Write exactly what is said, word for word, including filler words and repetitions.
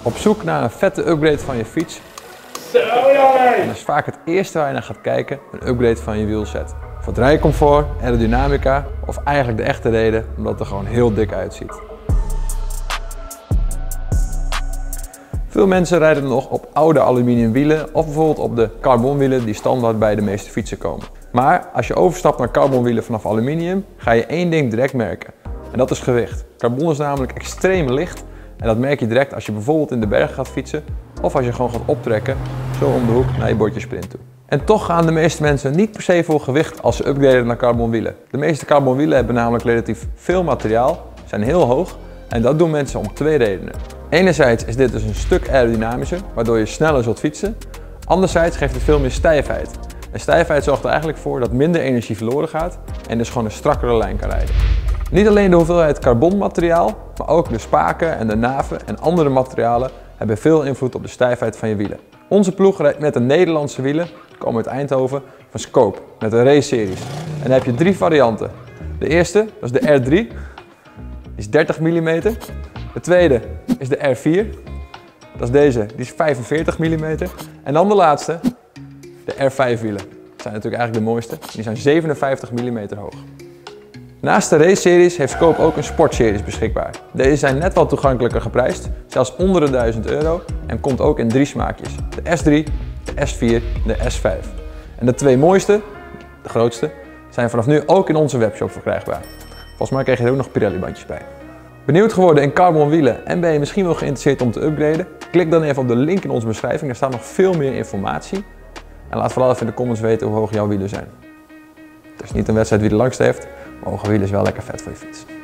Op zoek naar een vette upgrade van je fiets. Zo jongen! En dat is vaak het eerste waar je naar gaat kijken, een upgrade van je wielset. Voor het rijcomfort, aerodynamica of eigenlijk de echte reden omdat het er gewoon heel dik uitziet. Veel mensen rijden nog op oude aluminium wielen of bijvoorbeeld op de carbonwielen die standaard bij de meeste fietsen komen. Maar als je overstapt naar carbonwielen vanaf aluminium, ga je één ding direct merken. En dat is gewicht. Carbon is namelijk extreem licht en dat merk je direct als je bijvoorbeeld in de bergen gaat fietsen of als je gewoon gaat optrekken, zo om de hoek naar je bordje sprint toe. En toch gaan de meeste mensen niet per se voor gewicht als ze upgraden naar carbonwielen. De meeste carbonwielen hebben namelijk relatief veel materiaal, zijn heel hoog en dat doen mensen om twee redenen. Enerzijds is dit dus een stuk aerodynamischer, waardoor je sneller zult fietsen. Anderzijds geeft het veel meer stijfheid. En stijfheid zorgt er eigenlijk voor dat minder energie verloren gaat en dus gewoon een strakkere lijn kan rijden. Niet alleen de hoeveelheid carbonmateriaal, maar ook de spaken en de naven en andere materialen hebben veel invloed op de stijfheid van je wielen. Onze ploeg rijdt met de Nederlandse wielen, die komen uit Eindhoven, van Scope, met de race-series. En dan heb je drie varianten. De eerste, dat is de R drie, die is dertig millimeter. De tweede is de R vier, dat is deze, die is vijfenveertig millimeter. En dan de laatste, de R vijf wielen. Dat zijn natuurlijk eigenlijk de mooiste, die zijn zevenenvijftig millimeter hoog. Naast de race-series heeft Scope ook een sportseries beschikbaar. Deze zijn net wat toegankelijker geprijsd, zelfs onder de duizend euro en komt ook in drie smaakjes. De S drie, de S vier en de S vijf. En de twee mooiste, de grootste, zijn vanaf nu ook in onze webshop verkrijgbaar. Volgens mij krijg je er ook nog Pirelli bandjes bij. Benieuwd geworden in carbon wielen en ben je misschien wel geïnteresseerd om te upgraden? Klik dan even op de link in onze beschrijving, daar staat nog veel meer informatie. En laat vooral even in de comments weten hoe hoog jouw wielen zijn. Het is niet een wedstrijd wie de langste heeft, maar hoge wielen is wel lekker vet voor je fiets.